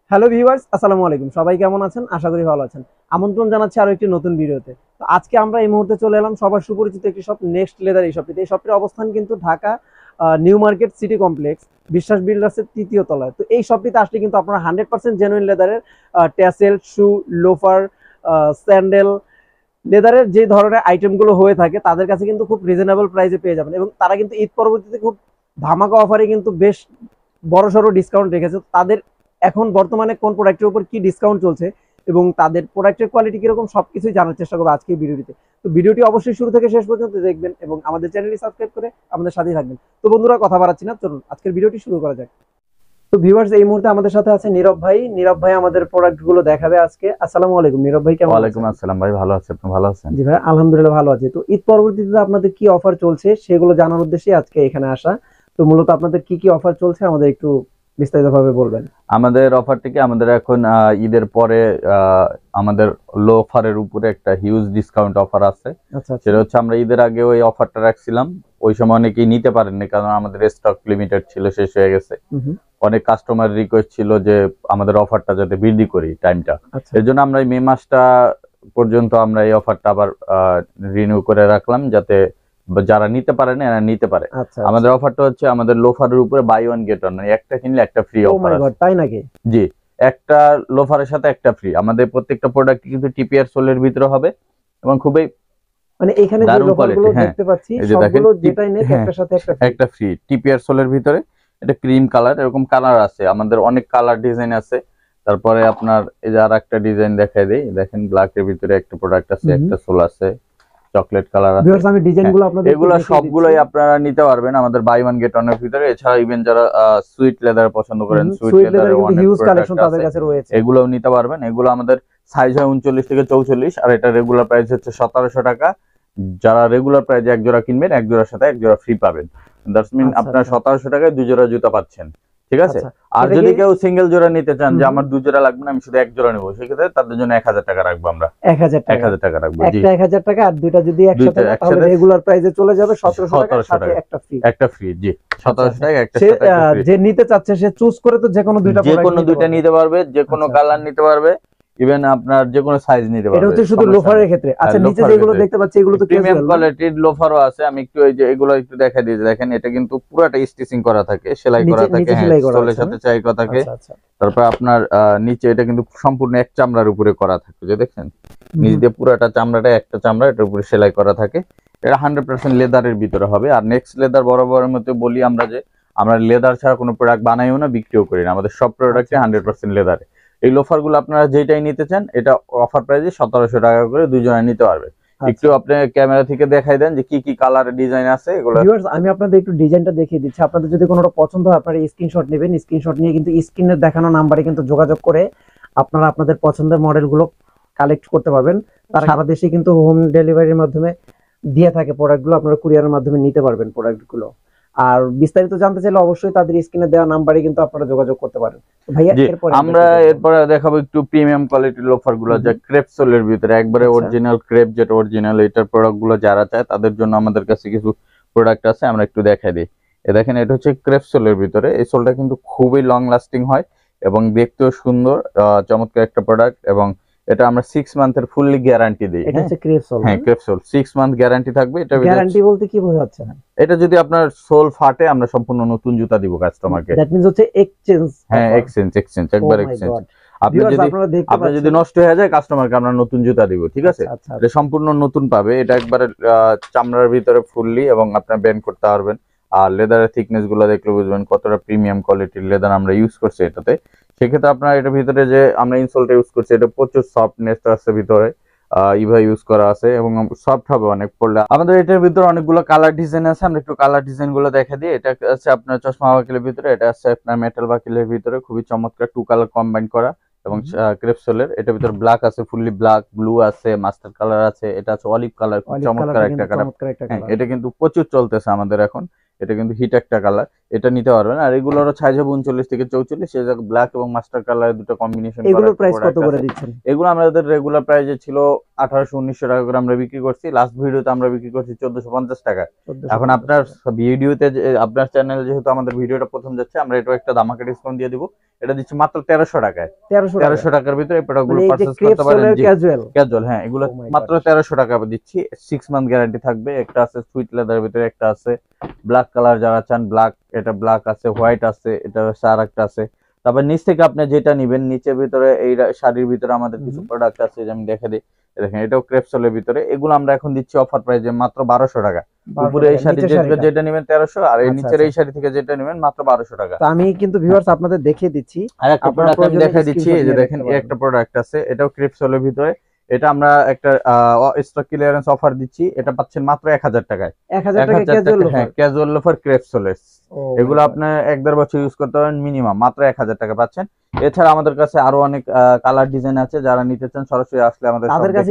Hello viewers, আসসালামু আলাইকুম। সবাই কেমন আছেন? আশা করি ভালো আছেন। আমন্ত্রণ জানাচ্ছি আরো একটি নতুন ভিডিওতে। তো আজকে আমরা এই মুহূর্তে চলে এলাম সবার সুপরিচিত একটি শপ, নেক্সট লেদার। এই শপটিতে, এই শপটির অবস্থান কিন্তু Dhaka new market city complex, Biswas বিল্ডার্সের তৃতীয় তলায়। তো এই শপটিতে আসলে কিন্তু আপনারা 100% জেনুইন লেদারের ট্যাসেল, শু, লোফার, স্যান্ডেল, লেদারের যে ধরনের আইটেমগুলো হয়ে থাকে তাদের কাছে কিন্তু খুব রিজনেবল প্রাইসে পেয়ে যাবেন। এবং তারা কিন্তু ঈদ পরবর্তীতে খুব ধামাকা অফারে কিন্তু বেশ বড়সড় ডিসকাউন্ট রেখেছে। তাদের এখন বর্তমানে কোন প্রোডাক্টের উপর কি ডিসকাউন্ট চলছে এবং তাদের প্রোডাক্টের কোয়ালিটি কিরকম সবকিছুই জানার চেষ্টা করবো আজকে এই ভিডিওটিতে। তো ভিডিওটি অবশ্যই শুরু থেকে শেষ পর্যন্ত দেখবেন এবং আমাদের চ্যানেলটি সাবস্ক্রাইব করে আমাদের সাথেই থাকবেন। তো বন্ধুরা, কথা বাড়াচ্ছি না, চলুন আজকের ভিডিওটি শুরু করা যাক। তো ভিউয়ার্স, এই মুহূর্তে আমাদের সাথে আছে নীরব ভাই। নীরব ভাই আমাদের প্রোডাক্ট গুলো দেখাবে আজকে। আসসালামু আলাইকুম নীরব ভাই, কেমন আছেন? ওয়ালাইকুম আসসালাম ভাই, ভালো আছি, আপনি ভালো আছেন? জি ভাই, আলহামদুলিল্লাহ ভালো আছি। তো ঈদ পরবর্তীতে আপনাদের কি অফার চলছে সেগুলো জানার উদ্দেশ্যে আজকে এখানে আসা। তো মূলত আপনাদের কি কি অফার চলছে আমাদের একটু বিস্তারিতভাবে বলবেন। আমাদের অফারটি কি, আমাদের এখন ঈদের পরে আমাদের লো অফারের উপরে একটা হিউজ ডিসকাউন্ট অফার আছে। আচ্ছা, সেটা হচ্ছে আমরা ঈদের আগে ওই অফারটা রাখছিলাম, ওই সময় অনেকেই নিতে পারেননি কারণ আমাদের স্টক লিমিটেড ছিল, শেষ হয়ে গেছে। অনেক কাস্টমার রিকোয়েস্ট ছিল যে আমাদের অফারটা যাতে বৃদ্ধি করি টাইমটা। এর জন্য আমরা এই মে মাসটা পর্যন্ত আমরা এই অফারটা আবার রিনিউ করে রাখলাম, যাতে যারা নিতে পারে না এরা নিতে পারে। আমাদের অফারটা হচ্ছে আমাদের লোফারের উপরে বাই ওয়ান গেট ওয়ান, একটা কিনলে একটা ফ্রি অফার আছে। তাই নাকি? জি, একটা লোফারের সাথে একটা ফ্রি। আমাদের প্রত্যেকটা প্রোডাক্ট কিন্তু টিপিআর সোলের ভিতরে হবে এবং খুবই মানে এখানে যে লোফারগুলো দেখতে পাচ্ছি সবগুলো যেটাই নেই একটার সাথে একটা ফ্রি। টিপিআর সোলের ভিতরে এটা ক্রিম কালার, এরকম কালার আছে আমাদের, অনেক কালার ডিজাইন আছে। তারপরে আপনার এই যে আর একটা ডিজাইন দেখাই দেই, দেখেন ব্ল্যাক এর ভিতরে একটা প্রোডাক্ট আছে, একটা সোল আছে, চকলেট কালার আছে। আমি ডিজাইনগুলো আপনাদের এগুলো সবগুলোই আপনারা নিতে পারবেন আমাদের বাই ওয়ান গেট ওয়ান এর ভিতরে। এছাড়া ইভেন যারা সুইট লেদার পছন্দ করেন, সুইট লেদারের অনেক হিউজ কালেকশন তাদের কাছে রয়েছে, এগুলোও নিতে পারবেন। এগুলো আমাদের সাইজ হয় 39 থেকে 44, আর এটা রেগুলার প্রাইস হচ্ছে 1700 টাকা। যারা রেগুলার প্রাইসে এক জোড়া কিনবেন, এক জোড়ার সাথে এক জোড়া ফ্রি পাবেন। দ্যাটস মিন আপনারা 1700 টাকায় দুই জোড়া জুতা পাচ্ছেন, ঠিক আছে? আর যদি কেউ সিঙ্গেল জোড়া নিতে চান যে আমার দুই জোড়া লাগবে না, আমি শুধু এক জোড়া নেবো, সেক্ষেত্রে তাদের জন্য 1000 টাকা রাখবো আমরা। 1000 টাকা রাখবো, একটা 1000 টাকা, আর দুইটা যদি একসাথে তাহলে রেগুলার প্রাইসে চলে যাবে 1700 টাকা, একটা ফ্রি। একটা ফ্রি, জি 1700 টাকা একটা। যে নিতে চাচ্ছে সে চুজ করে তো যে কোনো দুইটা নিতে পারবে, যে কোনো কালার নিতে পারবে, ইভেন আপনার যে কোনো সাইজ নিতে পারবে। এটা হচ্ছে শুধু লোফারের ক্ষেত্রে। আচ্ছা, নিচে যেগুলো দেখতে পাচ্ছি এগুলো তো প্রিমিয়াম কোয়ালিটির লোফারও আছে। আমি একটু এই যে এগুলো একটু দেখাই দিই, দেখেন এটা কিন্তু পুরোটা স্টিচিং করা থাকে, সেলাই করা থাকে, সোলের সাথে সেলাই করা থাকে। তারপর আপনার নিচে এটা কিন্তু সম্পূর্ণ এক চামড়ার উপরে করা থাকে, যে দেখেন নিচ দিয়ে পুরোটা চামড়াটা একটা চামড়া, এটার উপরে সেলাই করা থাকে। এটা 100% লেদারের ভিতরে হবে। আর নেক্সট লেদার বরাবরের মধ্যে বলি আমরা যে আমরা লেদার ছাড়া কোনো প্রোডাক্ট বানাইও না, বিক্রিও করি না। আমাদের সব প্রোডাক্টে 100% লেদারে। এই লোফার গুলো আপনারা যেটাই নিতে চান, এটা অফার প্রাইসে 1700 টাকা করে দুইজনে নিতে পারবে। একটু আপনি ক্যামেরা থেকে দেখাই দেন যে কি কি কালার ডিজাইন আছে এগুলো। ভিউয়ার্স, আমি আপনাদের একটু ডিজাইনটা দেখিয়ে দিচ্ছি। আপনাদের যদি কোনোটা পছন্দ হয় আপনারা স্ক্রিনশট নেবেন। স্ক্রিনশট নিয়ে কিন্তু স্ক্রিনে দেখানো নাম্বারে কিন্তু যোগাযোগ করে আপনারা আপনাদের পছন্দের মডেলগুলো কালেক্ট করতে পারবেন। তারা সারা দেশে কিন্তু হোম ডেলিভারির মাধ্যমে দিয়ে থাকে প্রোডাক্টগুলো, আপনারা কুরিয়ারের মাধ্যমে নিতে পারবেন প্রোডাক্টগুলো। আর বিস্তারিত জানতে চাইলে অবশ্যই তাদের স্ক্রিনে দেওয়া নাম্বারে কিন্তু আপনারা যোগাযোগ করতে পারেন। ভাইয়া, আমরা এরপরে দেখাবো একটু প্রিমিয়াম কোয়ালিটির লোফার গুলো, যা ক্রেপ সোলের ভিতরে একবারে অরিজিনাল ক্রেপ, যেটা অরিজিনাল এটার প্রোডাক্ট গুলো যারা চায় তাদের জন্য আমাদের কাছে কিছু প্রোডাক্ট আছে, আমরা একটু দেখাই দিই। দেখেন এটা হচ্ছে ক্রেপ সোলের ভিতরে। এই সোলটা কিন্তু খুবই লং লাস্টিং হয় এবং দেখতেও সুন্দর, চমৎকার একটা প্রোডাক্ট। এবং এটা আমরা 6 মান্থের ফুললি গ্যারান্টি দিই। এটা হচ্ছে ক্রেপ সোল। হ্যাঁ, ক্রেপ সোল 6 মান্থ গ্যারান্টি থাকবে। এটা গ্যারান্টি বলতে কি বোঝাচ্ছে? এটা যদি আপনার সোল ফাটে আমরা সম্পূর্ণ নতুন জুতা দিব কাস্টমারকে। দ্যাট মিন্স হচ্ছে এক্সচেঞ্জ। হ্যাঁ, এক্সচেঞ্জ একবার এক্সচেঞ্জ। আপনার যদি নষ্ট হয়ে যায় কাস্টমারকে আমরা নতুন জুতা দিব, ঠিক আছে? এটা সম্পূর্ণ নতুন পাবে। এটা একবারে চামড়ার ভিতরে ফুললি, এবং আপনার বেন্ড করতে পারবেন। আর লেদারের থিকনেস গুলো দেখলে বুঝবেন কতটা প্রিমিয়াম কোয়ালিটির লেদার আমরা ইউজ করছি এটাতে। সেক্ষেত্রে আপনার এটার ভিতরে যে আমরা ইনসোলটা ইউজ করছি, এটা প্রচুর সফটনেস আছে ভিতরে, ইভা ইউজ করা আছে এবং সফট হবে অনেক পড়লে। আমাদের এটার ভিতরে অনেকগুলো কালার ডিজাইন আছে, আমরা একটু কালার ডিজাইন গুলো দেখা দিই। এটা আছে আপনার চশমা বাকিলের ভিতরে, এটা আছে আপনার মেটাল বাকিলের ভিতরে, খুবই চমৎকার, 2 কালার কম্বাইন করা। এবং ক্রেপ সোলের এটার ভিতরে ব্ল্যাক আছে, ফুললি ব্ল্যাক, ব্লু আছে, মাস্টার কালার আছে, এটা আছে অলিভ কালার, খুব চমৎকার একটা কালার। এটা কিন্তু প্রচুর চলতেছে আমাদের এখন। এটা কিন্তু হিট একটা কালার, এটা নিতে পারবেন। আর এগুলোরও সাইজ হবে 39 থেকে 44, সেই জায়গায় ব্ল্যাক এবং মাস্টার কালারের দুটো কম্বিনেশন। এগুলোর প্রাইস কত করে দিচ্ছেন? এগুলো আমাদের রেগুলার প্রাইসে ছিল 1800-1900 টাকা করে আমরা বিক্রি করছি। লাস্ট ভিডিওতে আমরা বিক্রি করছি 1450 টাকা। এখন আপনার ভিডিওতে আপনার চ্যানেল যেহেতু আমাদের ভিডিওটা প্রথম যাচ্ছে, আমরা এটাও একটা ধামাকা ডিসকাউন্ট দিয়ে দিব। এটা দিচ্ছি মাত্র 1300 টাকায়। 1300 টাকার ভিতরে এই প্রোডাক্টগুলো পারচেজ করতে পারেন। ক্যাজুয়াল, হ্যাঁ, এগুলো মাত্র 1300 টাকা দিচ্ছি। 6 মান্থ গ্যারান্টি থাকবে। একটা আছে সুইট লেদারের ভিতরে, একটা আছে ব্ল্যাক কালার, যারা চান ব্ল্যাক, এটা ব্ল্যাক আছে, হোয়াইট আছে, এটা আর একটা আছে। তারপর নিচ থেকে আপনি যেটা নিবেন, নিচের ভিতরে এই শাড়ির ভিতরে আমাদের কিছু প্রোডাক্ট আছে, যে আমি দেখে দিই। দেখেন, এটাও ক্রেপসলের ভিতরে। এগুলো আমরা এখন দিচ্ছি অফার প্রাইসে মাত্র 1200 টাকা। উপরে এই শাড়ি যেটা নেবেন 1300, আর এই নিচের এই শাড়ি থেকে যেটা নেবেন মাত্র 1200 টাকা। তো আমি কিন্তু ভিউয়ার্স আপনাদের দেখিয়ে দিচ্ছি, আর একটা প্রোডাক্ট আমি দেখাই দিচ্ছি। এই যে দেখেন, এই একটা প্রোডাক্ট আছে, এটাও ক্রেপসলের ভিতরে। এটা আমরা একটা স্টক ক্লিয়ারেন্স অফার দিচ্ছি। এটা পাচ্ছেন মাত্র 1000 টাকায়। 1000 টাকা ক্যাজুয়াল লোফার ক্রেপসলের। এগুলো আপনি 1-1.5 বছর ইউজ করতে পারেন মিনিমাম, মাত্র 1000 টাকা পাচ্ছেন। এছাড়া আমাদের কাছে আরো অনেক কালার ডিজাইন আছে, যারা নিতে চান সরাসরি আসলে আমাদের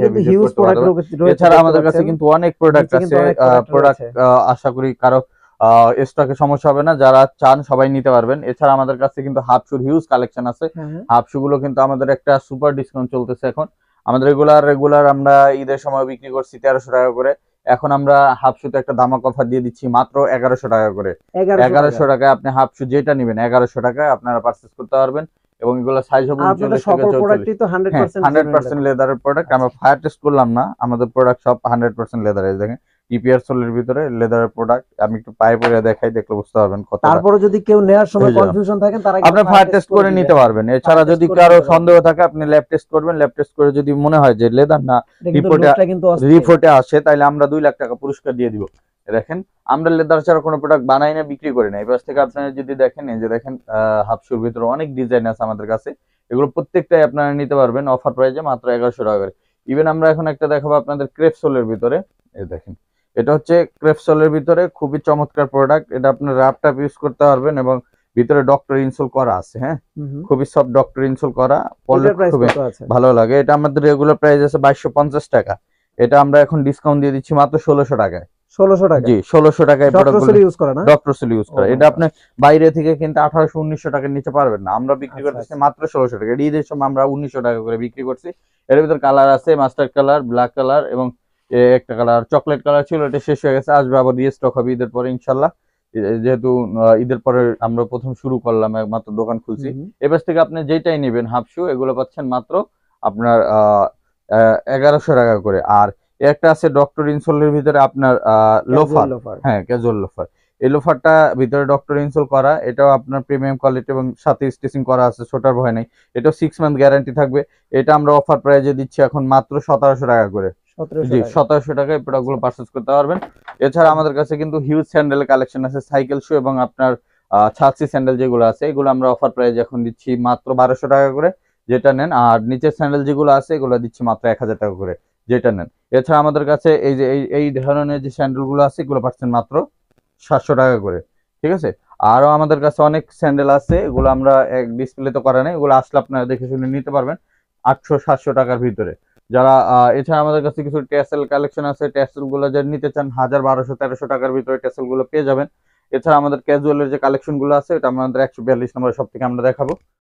এছাড়া আমাদের কাছে কিন্তু অনেক প্রোডাক্ট আছে। প্রোডাক্ট আশা করি কারো স্টকে সমস্যা হবে না, যারা চান সবাই নিতে পারবেন। এছাড়া আমাদের কাছে কিন্তু হাফ শুর হিউজ কালেকশন আছে। হাফ শু গুলো কিন্তু আমাদের একটা সুপার ডিসকাউন্ট চলতেছে এখন। আমাদের রেগুলার আমরা ঈদের সময় বিক্রি করছি 1300 টাকা করে। এখন আমরা হাফ শুতে একটা ধামাকা অফার দিয়ে দিচ্ছি মাত্র 1100 টাকা করে। 1100 টাকায় আপনি হাফ শু যেটা নেবেন 1100 টাকায় আপনারা পারচেজ করতে পারবেন। এবং এগুলো সাইজ হবে 39 থেকে 44। 100% লেদারের প্রোডাক্ট। আমরা ফায়ার টেস্ট করলাম না, আমাদের প্রোডাক্ট সব 100% লেদারের। দেখেন, টিপিআর সোলের ভিতরে লেদারের প্রোডাক্ট। আমি একটু পায়ে পরে দেখাই, দেখলে বুঝতে পারবেন কত। তারপরে যদি কেউ নেওয়ার সময় কনফিউশন থাকেন, তারা আপনি ফায়ার টেস্ট করে নিতে পারবেন। এছাড়া যদি কারো সন্দেহ থাকে, আপনি ল্যাব টেস্ট করবেন। ল্যাব টেস্ট করে যদি মনে হয় যে লেদার না, রিপোর্টে আসে, তাহলে আমরা 2 লাখ টাকা পুরস্কার দিয়ে দিব। দেখেন, আমরা লেদার ছাড়া কোনো প্রোডাক্ট বানাই না, বিক্রি করি না। এই পাশ থেকে আপনারা যদি দেখেন, এই যে দেখেন, হাফশুর ভিতরে অনেক ডিজাইন আছে আমাদের কাছে। এগুলো প্রত্যেকটাই আপনারা নিতে পারবেন অফার প্রাইসে মাত্র 1100 টাকা করে। ইভেন আমরা এখন একটা দেখাবো আপনাদের ক্রেপসোলের ভিতরে। এই দেখেন, এটা হচ্ছে ক্রেপসোলের ভিতরে খুবই চমৎকার প্রোডাক্ট। এটা আপনার র্যাপটপ ইউজ করতে পারবেন এবং ভিতরে ডক্টর ইনসোল করা আছে। হ্যাঁ, খুবই সফট ডক্টর ইনসোল করা, পরলে খুবই ভালো লাগে। এটা আমাদের রেগুলার প্রাইস আছে 2250 টাকা। এটা আমরা এখন ডিসকাউন্ট দিয়ে দিচ্ছি মাত্র 1600 টাকায়। 1600 টাকা? জি, 1600 টাকায় প্রোডাক্টগুলো ইউজ করা না, ডক্টর সোল ইউজ করা। এটা আপনি বাইরে থেকে কিন্তু 1800-1900 টাকার নিচে পারবেন না। আমরা বিক্রি করতেছি মাত্র 1600 টাকা। ঈদের সময় আমরা 1900 টাকা করে বিক্রি করছি। এর ভিতর কালার আছে মাস্টার্ড কালার, ব্ল্যাক কালার এবং একটা কালার চকলেট কালার ছিল, এটা শেষ হয়ে গেছে। আসবে আবার রিস্টক হবে ঈদের পরে ইনশাল্লাহ। যেহেতু ঈদের পরে আমরা প্রথম শুরু করলাম, মাত্র দোকান খুলছি। এবার থেকে আপনি যেটাই নেবেন হাফ শু, এগুলো পাচ্ছেন মাত্র আপনার 1100 টাকা করে। আর একটা আছে ডক্টর ইনসোলের ভিতরে আপনার লোফার। হ্যাঁ, ক্যাজুয়াল লোফার। এই লোফারটা ভিতরে ডক্টর ইনসোল করা, এটাও আপনার প্রিমিয়াম কোয়ালিটি এবং সাথে স্টিচিং করা আছে, ছোটার ভয় নাই। এটাও 6 মান্থ গ্যারান্টি থাকবে। এটা আমরা অফার প্রাইজে দিচ্ছি এখন মাত্র 1700 টাকা করে। জি, 1700 টাকায় প্রোডাক্টগুলো পারচেজ করতে পারবেন। এছাড়া আমাদের কাছে কিন্তু হিউজ স্যান্ডেলের কালেকশন আছে, সাইকেল শু এবং আপনার ছাত্রী স্যান্ডেল যেগুলো আছে, এগুলো আমরা অফার প্রাইজ এখন দিচ্ছি মাত্র 1200 টাকা করে যেটা নেন। আর নিচের স্যান্ডেল যেগুলো আছে, এগুলো দিচ্ছি মাত্র 1000 টাকা করে যেটা নেন। এছাড়া আমাদের কাছে এই যে এই ধরনের যে স্যান্ডেল গুলো আছে, এগুলো পাচ্ছেন মাত্র 700 টাকা করে। ঠিক আছে, আরো আমাদের কাছে অনেক স্যান্ডেল আছে, এগুলো আমরা এক ডিসপ্লে তো করা নেই, এগুলো আসলে আপনারা দেখে শুনে নিতে পারবেন 800-700 টাকার ভিতরে। যারা এছাড়া আমাদের কাছে কিছু টেসেল কালেকশন আছে, টেসেল গুলো যারা নিতে চান 1000, 1200, 1300 টাকার ভিতরে টেসেল গুলো পেয়ে যাবেন। এছাড়া আমাদের ক্যাজুয়ালের যে কালেকশন গুলো আছে, এটা আমাদের 142 নম্বর সব থেকে আমরা দেখাবো।